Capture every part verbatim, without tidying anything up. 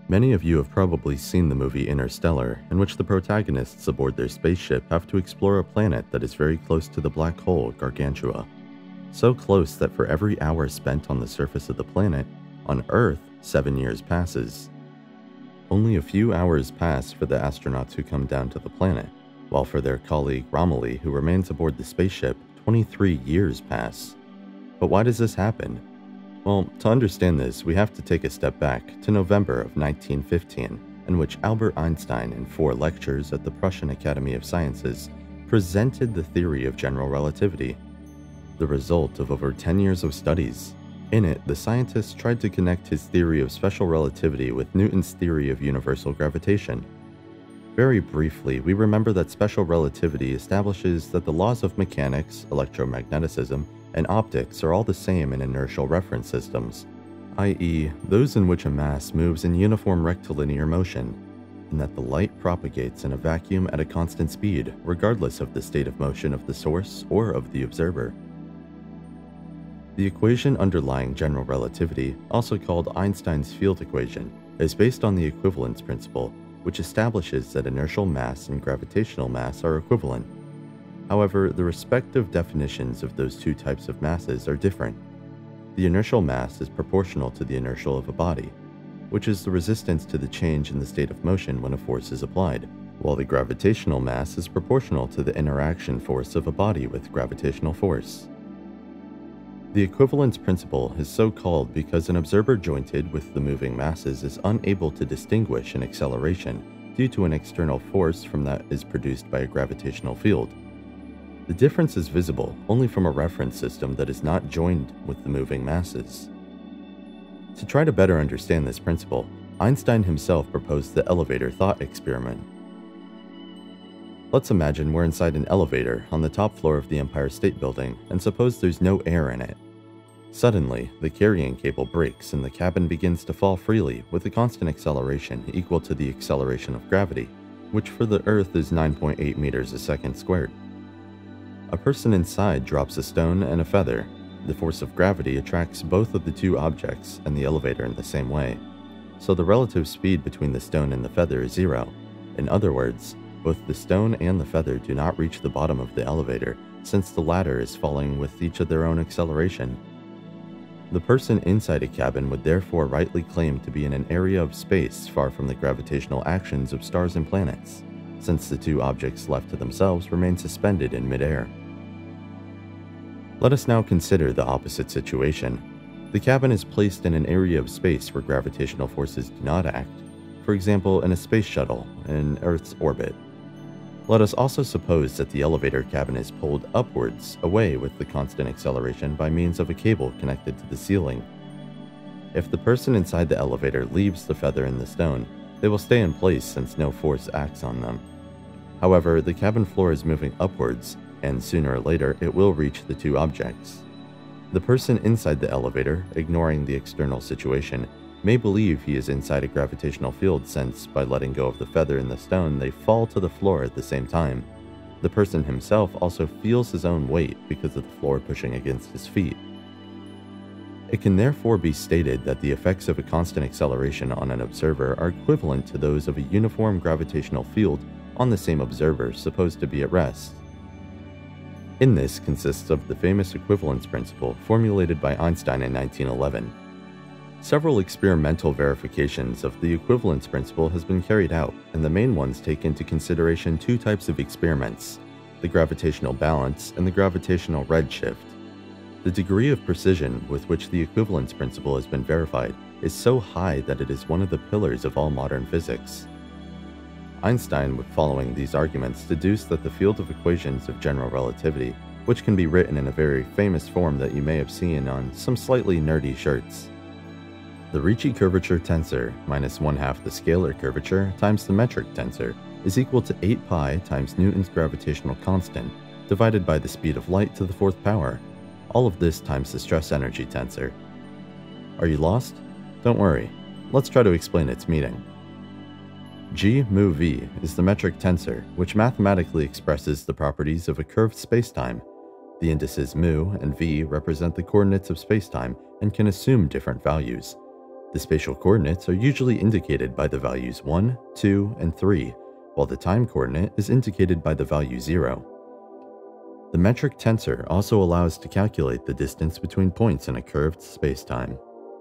Many of you have probably seen the movie Interstellar, in which the protagonists aboard their spaceship have to explore a planet that is very close to the black hole Gargantua. So close that for every hour spent on the surface of the planet, on Earth, seven years passes. Only a few hours pass for the astronauts who come down to the planet, while for their colleague Romilly, who remains aboard the spaceship, twenty-three years pass. But why does this happen? Well, to understand this, we have to take a step back to November of nineteen fifteen, in which Albert Einstein, in four lectures at the Prussian Academy of Sciences, presented the theory of general relativity, the result of over ten years of studies. In it, the scientist tried to connect his theory of special relativity with Newton's theory of universal gravitation. Very briefly, we remember that special relativity establishes that the laws of mechanics, electromagnetism, and optics are all the same in inertial reference systems, that is, those in which a mass moves in uniform rectilinear motion, and that the light propagates in a vacuum at a constant speed, regardless of the state of motion of the source or of the observer. The equation underlying general relativity, also called Einstein's field equation, is based on the equivalence principle, which establishes that inertial mass and gravitational mass are equivalent. However, the respective definitions of those two types of masses are different. The inertial mass is proportional to the inertial of a body, which is the resistance to the change in the state of motion when a force is applied, while the gravitational mass is proportional to the interaction force of a body with gravitational force. The equivalence principle is so called because an observer jointed with the moving masses is unable to distinguish an acceleration due to an external force from that is produced by a gravitational field. The difference is visible only from a reference system that is not joined with the moving masses. To try to better understand this principle, Einstein himself proposed the elevator thought experiment. Let's imagine we're inside an elevator on the top floor of the Empire State Building, and suppose there's no air in it. Suddenly, the carrying cable breaks and the cabin begins to fall freely with a constant acceleration equal to the acceleration of gravity, which for the Earth is nine point eight meters a second squared. A person inside drops a stone and a feather. The force of gravity attracts both of the two objects and the elevator in the same way, so the relative speed between the stone and the feather is zero. In other words, both the stone and the feather do not reach the bottom of the elevator, since the latter is falling with each of their own acceleration. The person inside a cabin would therefore rightly claim to be in an area of space far from the gravitational actions of stars and planets, since the two objects left to themselves remain suspended in midair. Let us now consider the opposite situation. The cabin is placed in an area of space where gravitational forces do not act, for example in a space shuttle in Earth's orbit. Let us also suppose that the elevator cabin is pulled upwards, away with the constant acceleration by means of a cable connected to the ceiling. If the person inside the elevator leaves the feather and the stone, they will stay in place since no force acts on them. However, the cabin floor is moving upwards, and sooner or later it will reach the two objects. The person inside the elevator, ignoring the external situation, may believe he is inside a gravitational field since, by letting go of the feather and the stone, they fall to the floor at the same time. The person himself also feels his own weight because of the floor pushing against his feet. It can therefore be stated that the effects of a constant acceleration on an observer are equivalent to those of a uniform gravitational field on the same observer supposed to be at rest. In this consists of the famous equivalence principle formulated by Einstein in nineteen eleven. Several experimental verifications of the equivalence principle has been carried out, and the main ones take into consideration two types of experiments, the gravitational balance and the gravitational redshift. The degree of precision with which the equivalence principle has been verified is so high that it is one of the pillars of all modern physics. Einstein, following these arguments, deduced that the field of equations of general relativity, which can be written in a very famous form that you may have seen on some slightly nerdy shirts. The Ricci curvature tensor minus one half the scalar curvature times the metric tensor is equal to eight pi times Newton's gravitational constant divided by the speed of light to the fourth power. All of this times the stress energy tensor. Are you lost? Don't worry. Let's try to explain its meaning. G mu v is the metric tensor, which mathematically expresses the properties of a curved spacetime. The indices mu and v represent the coordinates of spacetime and can assume different values. The spatial coordinates are usually indicated by the values one, two, and three, while the time coordinate is indicated by the value zero. The metric tensor also allows to calculate the distance between points in a curved spacetime.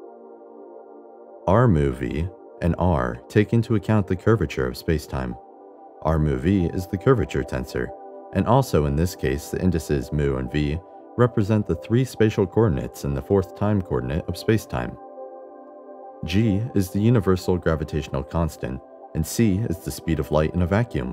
R mu v and R take into account the curvature of spacetime. R mu v is the curvature tensor, and also in this case the indices mu and v represent the three spatial coordinates and the fourth time coordinate of spacetime. G is the universal gravitational constant, and c is the speed of light in a vacuum.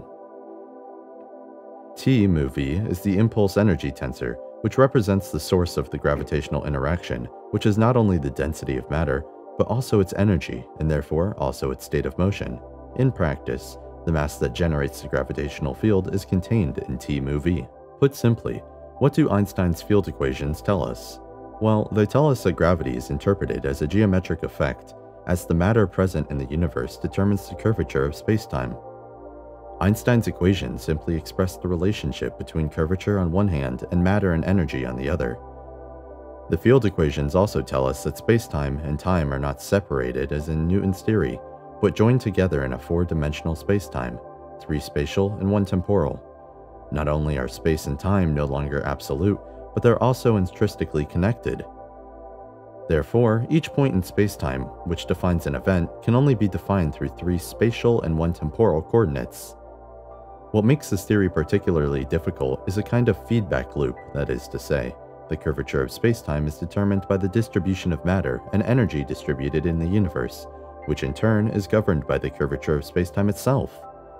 T mu v is the impulse energy tensor, which represents the source of the gravitational interaction, which is not only the density of matter, but also its energy, and therefore also its state of motion. In practice, the mass that generates the gravitational field is contained in T mu v. Put simply, what do Einstein's field equations tell us? Well, they tell us that gravity is interpreted as a geometric effect, as the matter present in the universe determines the curvature of spacetime. Einstein's equations simply express the relationship between curvature on one hand and matter and energy on the other. The field equations also tell us that spacetime and time are not separated as in Newton's theory, but joined together in a four-dimensional spacetime, three spatial and one temporal. Not only are space and time no longer absolute, but they're also intrinsically connected. Therefore, each point in spacetime, which defines an event, can only be defined through three spatial and one temporal coordinates. What makes this theory particularly difficult is a kind of feedback loop, that is to say, the curvature of spacetime is determined by the distribution of matter and energy distributed in the universe, which in turn is governed by the curvature of spacetime itself.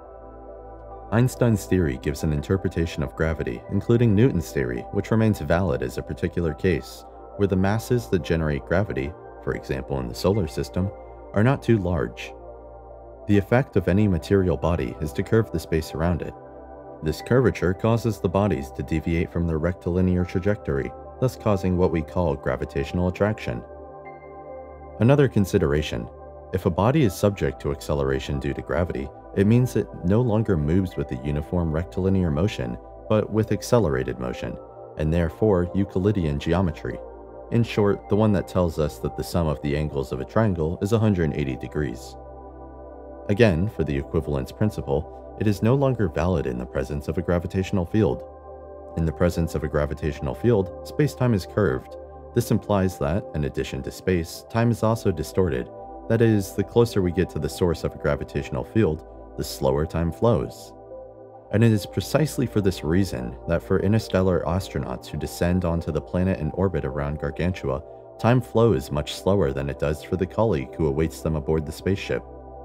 Einstein's theory gives an interpretation of gravity, including Newton's theory, which remains valid as a particular case, where the masses that generate gravity, for example in the solar system, are not too large. The effect of any material body is to curve the space around it. This curvature causes the bodies to deviate from their rectilinear trajectory, thus causing what we call gravitational attraction. Another consideration: if a body is subject to acceleration due to gravity, it means it no longer moves with a uniform rectilinear motion, but with accelerated motion, and therefore Euclidean geometry. In short, the one that tells us that the sum of the angles of a triangle is one hundred eighty degrees. Again, for the equivalence principle, it is no longer valid in the presence of a gravitational field. In the presence of a gravitational field, spacetime is curved. This implies that, in addition to space, time is also distorted. That is, the closer we get to the source of a gravitational field, the slower time flows. And it is precisely for this reason that for interstellar astronauts who descend onto the planet in orbit around Gargantua, time flows much slower than it does for the colleague who awaits them aboard the spaceship.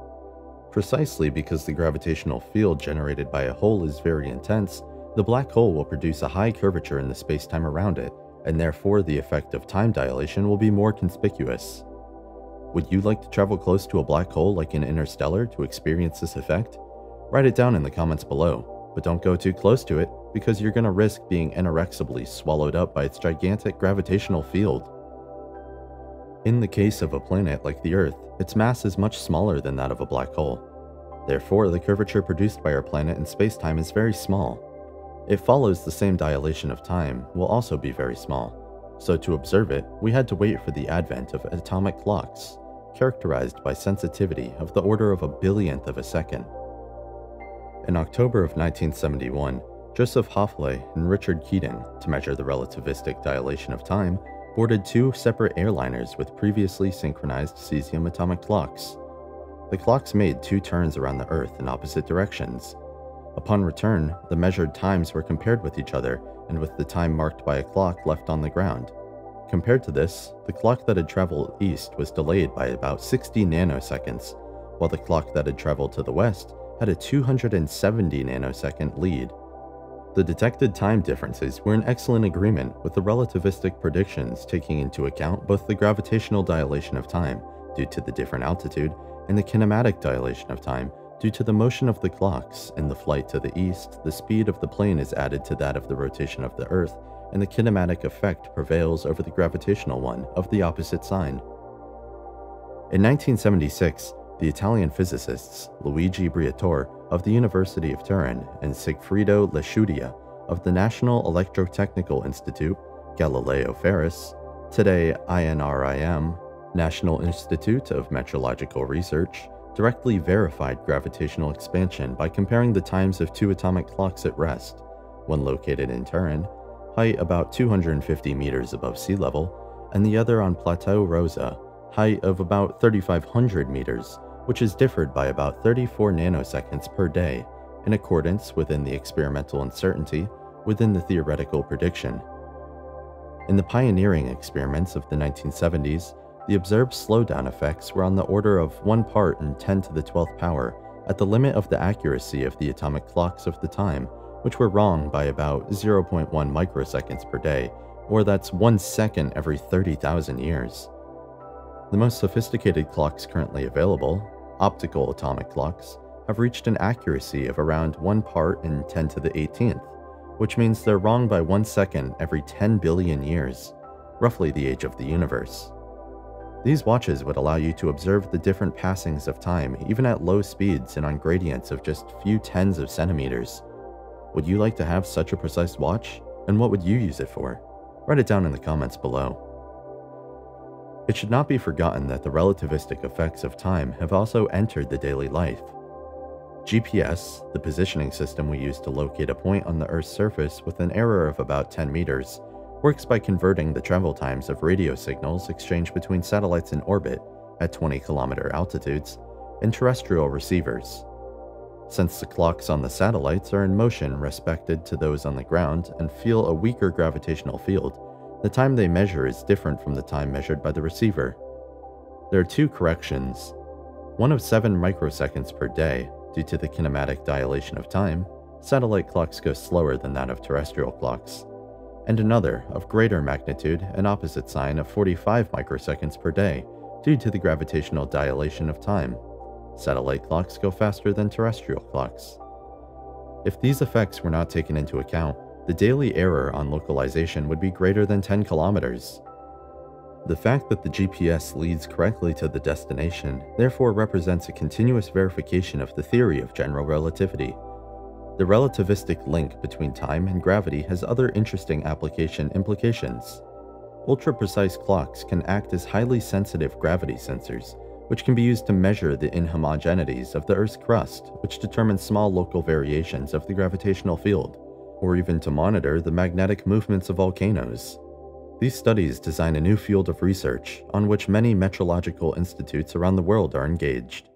Precisely because the gravitational field generated by a hole is very intense, the black hole will produce a high curvature in the spacetime around it, and therefore the effect of time dilation will be more conspicuous. Would you like to travel close to a black hole like in Interstellar to experience this effect? Write it down in the comments below, but don't go too close to it because you're going to risk being inexorably swallowed up by its gigantic gravitational field. In the case of a planet like the Earth, its mass is much smaller than that of a black hole. Therefore, the curvature produced by our planet in spacetime is very small. It follows the same dilation of time will also be very small. So to observe it, we had to wait for the advent of atomic clocks, characterized by sensitivity of the order of a billionth of a second. In October of nineteen seventy-one, Joseph Hawley and Richard Keating, to measure the relativistic dilation of time, boarded two separate airliners with previously synchronized cesium atomic clocks. The clocks made two turns around the Earth in opposite directions. Upon return, the measured times were compared with each other and with the time marked by a clock left on the ground. Compared to this, the clock that had traveled east was delayed by about sixty nanoseconds, while the clock that had traveled to the west had a two hundred seventy nanosecond lead. The detected time differences were in excellent agreement with the relativistic predictions, taking into account both the gravitational dilation of time due to the different altitude and the kinematic dilation of time due to the motion of the clocks. In the flight to the east, the speed of the plane is added to that of the rotation of the Earth, and the kinematic effect prevails over the gravitational one of the opposite sign. In nineteen seventy-six, the Italian physicists Luigi Briatore of the University of Turin and Sigfredo Lasciudia of the National Electrotechnical Institute, Galileo Ferris, today I N R I M, National Institute of Meteorological Research directly verified gravitational expansion by comparing the times of two atomic clocks at rest, one located in Turin, height about two hundred fifty meters above sea level, and the other on Plateau Rosa, height of about thirty-five hundred meters, which is differed by about thirty-four nanoseconds per day, in accordance within the experimental uncertainty within the theoretical prediction. In the pioneering experiments of the nineteen seventies, the observed slowdown effects were on the order of one part in ten to the twelfth power, at the limit of the accuracy of the atomic clocks of the time, which were wrong by about zero point one microseconds per day, or that's one second every thirty thousand years. The most sophisticated clocks currently available, optical atomic clocks, have reached an accuracy of around one part in ten to the eighteenth, which means they're wrong by one second every ten billion years, roughly the age of the universe. These watches would allow you to observe the different passings of time even at low speeds and on gradients of just few tens of centimeters. Would you like to have such a precise watch, and what would you use it for? Write it down in the comments below. It should not be forgotten that the relativistic effects of time have also entered the daily life. G P S, the positioning system we use to locate a point on the Earth's surface with an error of about ten meters, works by converting the travel times of radio signals exchanged between satellites in orbit at twenty kilometer altitudes and terrestrial receivers. Since the clocks on the satellites are in motion respected to those on the ground and feel a weaker gravitational field, the time they measure is different from the time measured by the receiver. There are two corrections, one of seven microseconds per day due to the kinematic dilation of time. Satellite clocks go slower than that of terrestrial clocks, and another of greater magnitude and opposite sign of forty-five microseconds per day due to the gravitational dilation of time. Satellite clocks go faster than terrestrial clocks. If these effects were not taken into account, the daily error on localization would be greater than ten kilometers. The fact that the G P S leads correctly to the destination therefore represents a continuous verification of the theory of general relativity. The relativistic link between time and gravity has other interesting application implications. Ultra-precise clocks can act as highly sensitive gravity sensors, which can be used to measure the inhomogeneities of the Earth's crust, which determines small local variations of the gravitational field, or even to monitor the magnetic movements of volcanoes. These studies design a new field of research on which many meteorological institutes around the world are engaged.